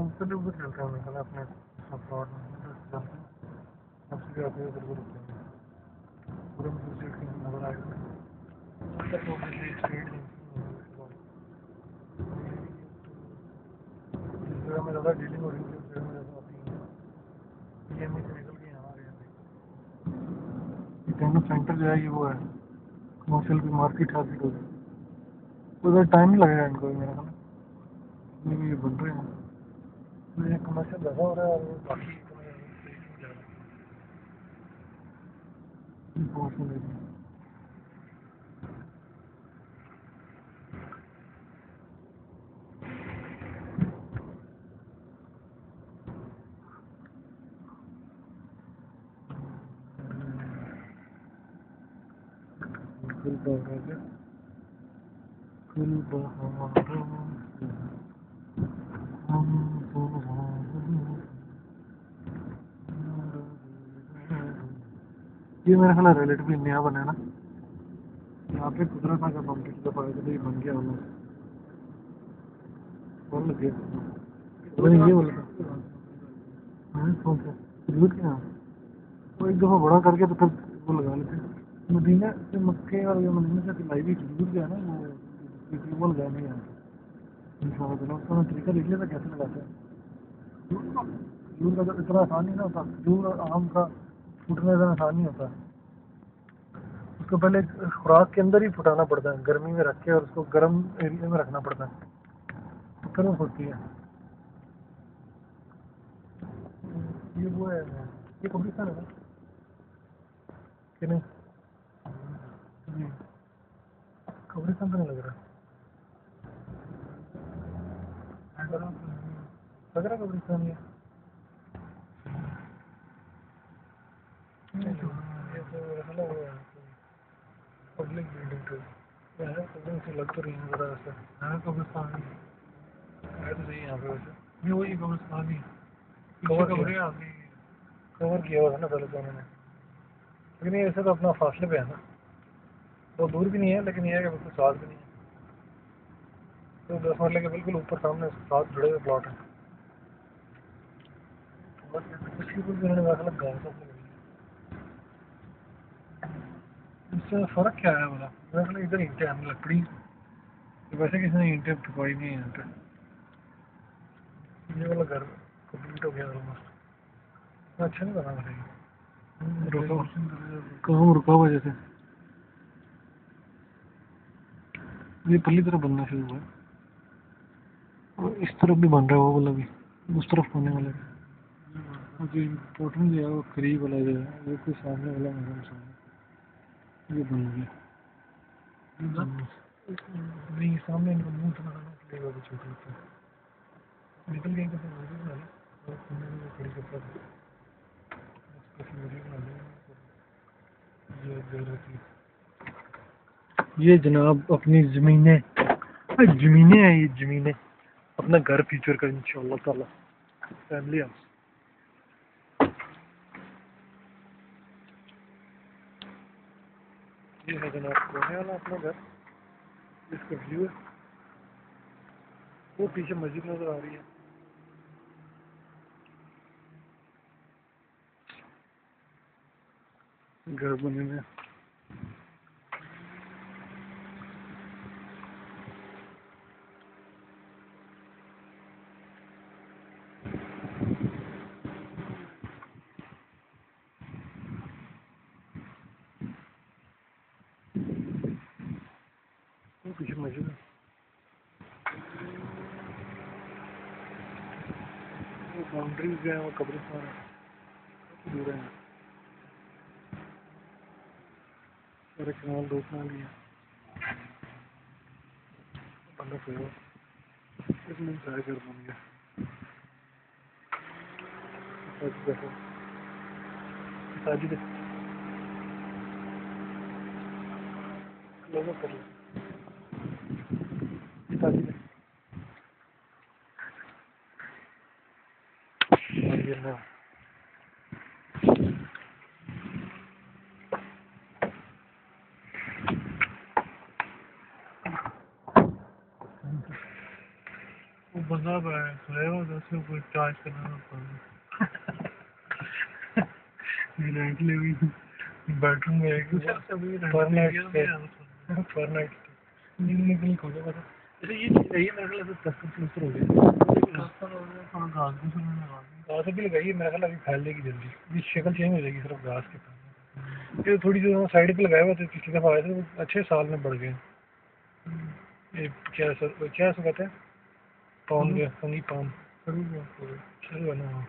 चलिए उधर चलते हैं निकल अपने प्लॉट में उधर चलते हैं आपसे आते हुए बिल्कुल रुकते हैं पूरे म्यूजिक की नजर आएगा अंदर तो ऑब्वियसली स्ट्रीट जिस जगह में ज़्यादा डीलिंग हो रही थी उस जगह में ज़्यादा आती है पीएमई से निकल के यहाँ आ रहे हैं ये टेक्नो सेंटर जो है ये वो है कमर्शियल की मार्केट हार्केट हो गई उधर टाइम नहीं लगेगा इनको मेरा ख्याल में ये बन रहे हैं तो ये कमर्शियल ज़्यादा हो रहा है और बाकी बहुत सुन रही कुल बहार कुल बहार ये मेरा ख्याल रिलेटिवली नया बना है ना यहाँ पे कुदरत का बाउंड्री का फायदा बन गया हम बोल लगे मैंने ये बोला था कौन सा खजूर के यहाँ वो एक दफ़ा बड़ा करके तो फिर वो लगा लेते मदीना से मक्के और ये मदीना से लाई हुई खजूर जो है ना वो लगाने यहाँ इंशाल्लाह उसका तरीका देख लिया था कैसे लगाते हैं खजूर का तो इतना आसान नहीं ना होता खजूर और आम का फूटना इतना आसान नहीं होता उसको पहले खुराक के अंदर ही फुटाना पड़ता है गर्मी में रख के और उसको गर्म एरिया में रखना पड़ता है तो फिर वो फूटती है ये वो है ये कब्रिस्तान है ना कि नहीं जी कब्रिस्तान तो नहीं लग रहा लग रहा कब्रिस्तान ये ये तो मतलब वो है पब्लिक बिल्डिंग तो पब्लिक से लग तो रही है ज़रा ऐसा है कब्रिस्तान है तो सही है यहाँ पे वैसे नहीं वही कब्रिस्तान ही कवर किया हुआ था ना पहले तो उन्होंने लेकिन ये ऐसे तो अपना फासले पे है ना बहुत दूर भी नहीं है लेकिन ये है कि बिल्कुल साथ भी नहीं है तो 10 मरले के बिल्कुल ऊपर सामने साथ जुड़े हुए प्लॉट हैं बस इसके ऊपर भी उन्होंने वैसा लग गया था इससे फ़र्क क्या है बोला वैसे इधर ईंटें हैं लकड़ी वैसे किसी ने ईंटें ठुकवाई नहीं है यहाँ पे ये वाला घर कंप्लीट हो गया ऑलमोस्ट अच्छा नहीं बना भाई रुका काम रुका हुआ जैसे ये पल्ली तरफ बनना शुरू हुआ है और इस तरफ भी बन रहा है वो वाला भी उस तरफ होने वाला है जो इम्पोर्टेंट जो है वो करीब वाला जो है वो कोई सामने वाला नहीं ये बन गया नहीं सामने इनको मुंह से लगाना पड़ेगा वो छोटा होता निकल गए कैसे वीडियो बना ली और खुलने में खड़ी करता था कैसे वीडियो बना ली ये दे रही थी ये जनाब अपनी ज़मीनें ज़मीनें हैं ये ज़मीनें अपना घर फ्यूचर का इंशाल्लाह ताला फैमिली हाउस ये है जनाब कोने वाला अपना घर इसका व्यू है वो पीछे मस्जिद नजर आ रही है घर बने में वो पीछे मस्जिद है वो बाउंड्रीज जो है वो कब्रिस्तान है दूर है और एक कनाल 2 कनाल भी है बंदा सोया इसमें सारे घर बन गया साजिद लोगों कर साजिद गिरना वो बंदा सोया हुआ था, उसके ऊपर चार्ज करना पड़ा। ले हुई बेडरूम में एक पर नाइट नींद निकली खोले पता। जैसे ये चीज है, ये मेरे ख्याल से प्लस्तर हो गया, थोड़ा घास भी घास भी लगाइए, मेरे ख्याल अभी फैल जाएगी जल्दी, ये शक्ल चेंज हो जाएगी सिर्फ घास के पास। ये थोड़ी जो साइड पे लगाए हुए थे पिछली दफा आए थे, वो अच्छे साल में बढ़ गए। ये क्या सर, क्या ऐसा कहते हैं, पाउन गया फंगी पाउन शुरू है ना।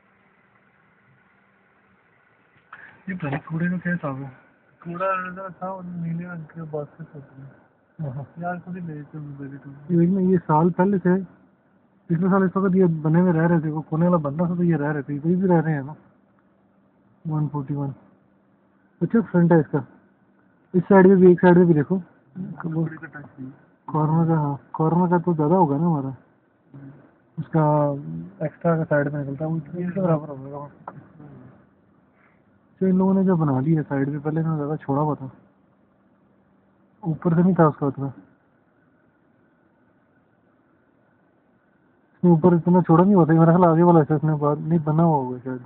ये पता नहीं कूड़े का क्या हिसाब है। कूड़ा था और नीले रंग के बास्केट होती है यार, खुद ही ले तो ये साल पहले थे, पिछले साल इस वक्त ये बने हुए रह रहे थे, वो कोने वाला बनना था तो ये रह रहे थे, कोई भी रह रहे हैं ना। 141 अच्छा फ्रंट है इसका, इस साइड में भी, एक साइड में भी देखो कॉर्नर का। हाँ कॉर्नर का तो ज़्यादा होगा ना हमारा, उसका एक्स्ट्रा का साइड में निकलता है, वो इसके बराबर होगा। तो इन लोगों ने जो बना लिया साइड में, पहले इन्होंने ज़्यादा छोड़ा हुआ था, ऊपर से नहीं था उसका उतना, ऊपर इतना छोड़ा नहीं होता। मेरा ख्याल आगे वाला हिस्सा इसने बाद नहीं बना हुआ होगा शायद।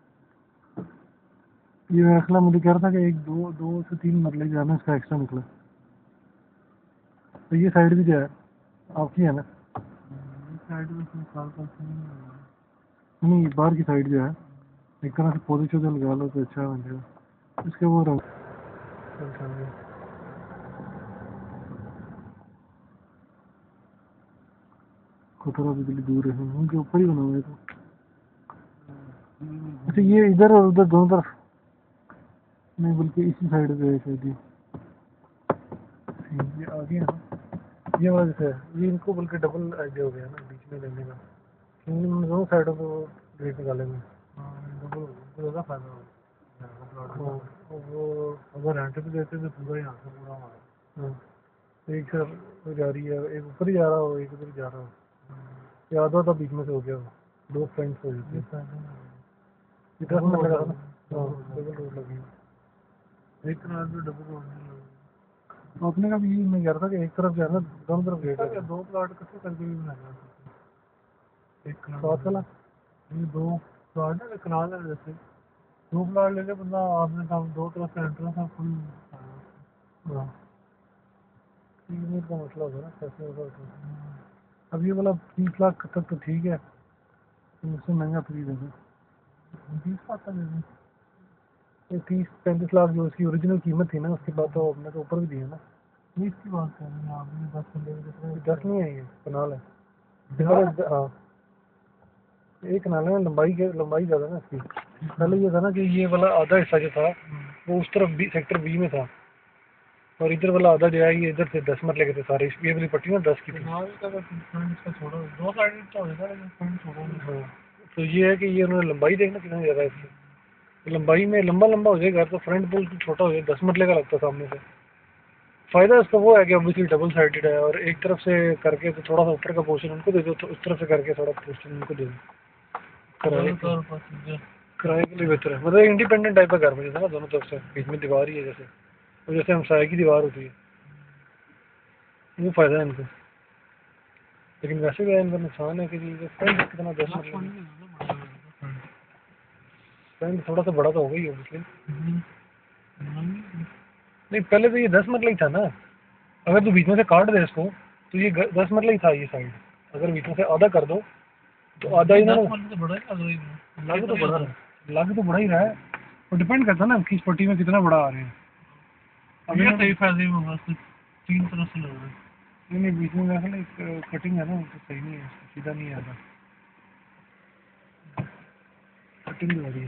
ये मेरा ख्याल मुझे कह रहा था कि एक दो दो से तीन मरले जो है ना इसका एक्स्ट्रा निकला। तो ये साइड भी जो है आपकी है ना, साइड में साल का नहीं, बाहर की साइड जो है एक तरह से पौधे शौधे लगा लो तो अच्छा बन जाएगा इसके वो रंग। खतरा बिजली दूर है, उनके ऊपर ही बना हुआ है तो। अच्छा ये इधर और उधर दोनों तरफ नहीं, बल्कि इसी साइड पे है शायद ये आगे है ना, ये वजह से ये इनको बल्कि डबल आइडिया हो गया ना बीच में लेने का, क्योंकि दोनों साइडों को रेट निकालेंगे। डबल हो गया, ज़्यादा फायदा होगा। वो अगर रेंट पे देते तो पूरा यहाँ से पूरा हमारा, एक सर जा रही है, एक ऊपर ही जा रहा हो, एक उधर जा रहा हो, ये आधा आधा बीच में से हो गया हो, दो फ्रेंड्स हो जाते हैं। 10 मिनट लगा था ना, डबल रोड लगी, एक तरफ में डबल रोड नहीं लगी। तो अपने का भी यही मैं कह रहा था कि एक तरफ जाना, दोनों तरफ गेट है, दो प्लाट इकट्ठे करके भी बनाया, एक साथ वाला, ये दो प्लाट है, कनाल है जैसे, दो प्लाट लेके बंदा आपने काम दो तरफ से एंट्रेंस है फुल। हाँ 3 मिनट का मसला होगा ना पैसे होगा। अब ये वाला 30 लाख तक तो ठीक है, मुझसे महंगा फ्री देगा 20 लाख का दे दें। ये 30-35 लाख जो उसकी ओरिजिनल कीमत थी ना, उसके बाद तो अपने तो ऊपर भी दिया ना। 20 की बात कर रहे हैं आप, 10 नहीं है, ये कनाल है। हाँ एक कनाल है, लंबाई ज़्यादा ना इसकी। पहले ये था ना कि ये वाला आधा हिस्सा जो था वो उस तरफ सेक्टर बी में था, और इधर वाला आधा जो है ये इधर से 10 मरले के थे सारे, ये वाली पट्टी ना 10 की थी। हाँ तो ये है कि ये उन्होंने लंबाई देखना कितना ज़्यादा है इसकी, लंबाई में लंबा लंबा हो जाएगा तो फ्रंट पुल छोटा हो जाएगा, 10 मरले का लगता है सामने से। फ़ायदा इसका वो है कि ऑब्वियसली डबल साइडेड है, और एक तरफ से करके तो थोड़ा सा ऊपर का पोर्शन उनको दे दो, तो उस तरफ से करके थोड़ा पोर्शन उनको दे दो किराए के लिए बेहतर है। मतलब इंडिपेंडेंट टाइप का घर बन जाता है ना, दोनों तरफ से बीच में दीवार ही है जैसे, और जैसे हमसाए की दीवार होती है, वो फ़ायदा है इनको। लेकिन वैसे भी इनका नुकसान है कि फ्रंट कितना 10 फ्रंट थोड़ा सा बड़ा तो हो गई ऑब्वियसली। नहीं पहले तो ये 10 मरला ही था ना, अगर तू बीच में से काट दे इसको तो ये 10 मरला ही था ये साइड, अगर बीच में से आधा कर दो तो आधा ही ना, लग तो बड़ा लग तो बड़ा ही रहा है, और डिपेंड करता है ना किस पट्टी में कितना बड़ा आ रहे हैं। अब ये सही फायदे में होगा, 3 तरफ से लग रहा है। नहीं बीच में मेरा एक कटिंग है ना, तो सही नहीं है, सीधा नहीं आ रहा, कटिंग हो रही है।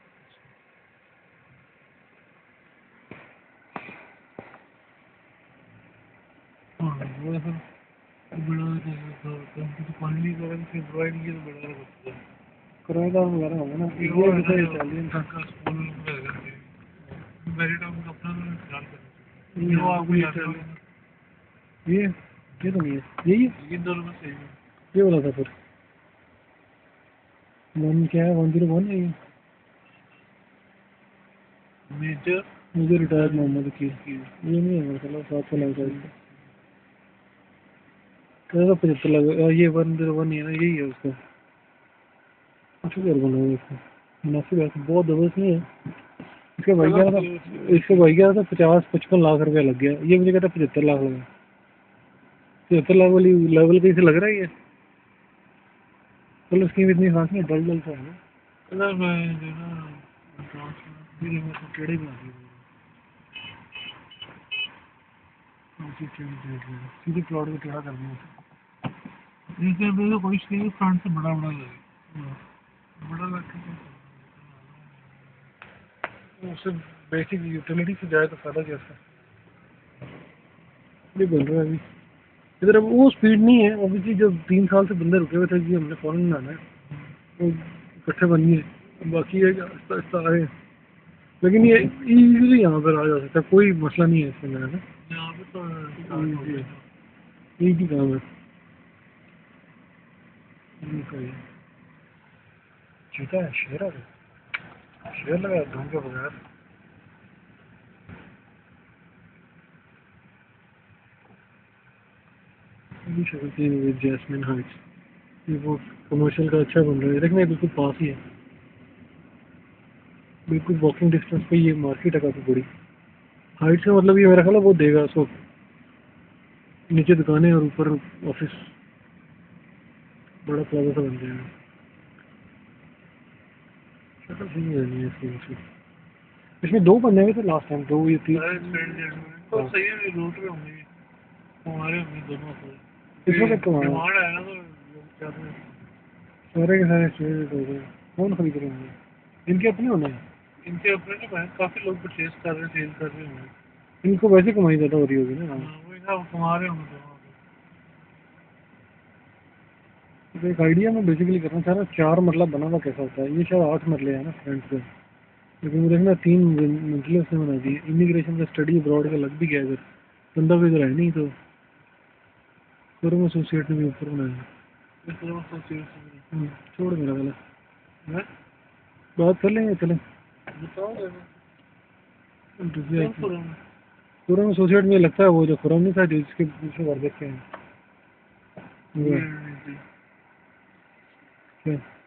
हाँ वो फिर बड़ा तो पानी वगैरह से प्रोवाइड किया तो बड़ा लगता है, किराएदार वगैरह होंगे ना, ये जैसे इटालियन था स्कूल मैरिटाउन का अपना ख्याल करें, वो आपको ये तो नहीं है, यही है, ये दोनों में सही है। ये वाला था फिर वन क्या है, 101 है ये, मेजर रिटायर्ड मोहम्मद की, ये नहीं है मेरा ख्याल 7 साल का इसका। तो 75 लगा, ये 101 है ना, यही है उसका। अच्छा घर बना हुआ है इसका, मुनासिब है, बहुत जबरदस्त नहीं है। इसके भाई क्या था 50-55 लाख रुपया लग गया, ये मुझे कहता 75 लाख लगा। 75 लाख वाली लेवल कहीं से लग रहा है ये। चलो स्कीम इतनी खास नहीं, डल डल सा है ना। कलर में जो ना टेढ़ी बना दी सीधे प्लॉट को टेढ़ा कर दिया। इसमें भी तो कोई स्कीम फ्रंट से बड़ा बड़ा लगे, बड़ा लगे उससे बेसिक यूटिलिटी से जाए तो फायदा क्या है। ये बन रहा है अभी इधर। अब वो स्पीड नहीं है ऑब्वियसली, जब 3 साल से बंदे रुके हुए थे कि हमने फॉरन में आना है, वो इकट्ठे बनी है, बाकी है आस्ता आस्ता आए। लेकिन ये इजीली यहाँ पर आ जा सकता है, कोई मसला नहीं है इसमें मेरा ना। यहाँ पे तो ईजी काम है। चीता है, शेर है, शेर लगा ढूंढ के बगैर। जैस्मिन हाइट्स, ये वो कमर्शियल का अच्छा बन रहा है, देखना बिल्कुल पास ही है, बिल्कुल वॉकिंग डिस्टेंस पे ये मार्केट है काफ़ी बड़ी। हाइट्स का मतलब ये मेरा ख्याल है वो देगा उसको, नीचे दुकानें और ऊपर ऑफिस, बड़ा प्लाजा सा बन जाएगा। शक्ल सही नहीं है इसकी। इसमें 2 बन जाएंगे तो लास्ट टाइम 2 ये 3 तो सही है, रूट पे होंगे हमारे, होंगे दोनों को। इसमें क्या डिमांड है ना, तो लोग क्या सारे के सारे शेयर हो गए। कौन खरीद रहे होंगे, इनके अपने होने हैं। इनके अपने नहीं भाई, काफी लोग परचेज कर रहे हैं, सेल कर रहे होंगे। इनको वैसे कमाई ज़्यादा हो रही होगी ना। वही ना, कमा रहे होंगे दोनों। तो एक आइडिया मैं बेसिकली करना चाह रहा हूँ, 4 मरला बना हुआ कैसा होता है। ये शायद 8 मरले है ना फ्रंट पे, लेकिन वो देखना 3 मंजिलें उसने बना दी। इमिग्रेशन का स्टडी अब्रॉड का लग भी गया, इधर बंदा भी इधर है नहीं, तो शोरूम एसोसिएट ने भी ऊपर बनाया। छोड़ मेरा वाला बात कर लेंगे, चलें शोरूम एसोसिएट में लगता है वो जो खुरम नहीं था जिसके पीछे घर देखे हैं।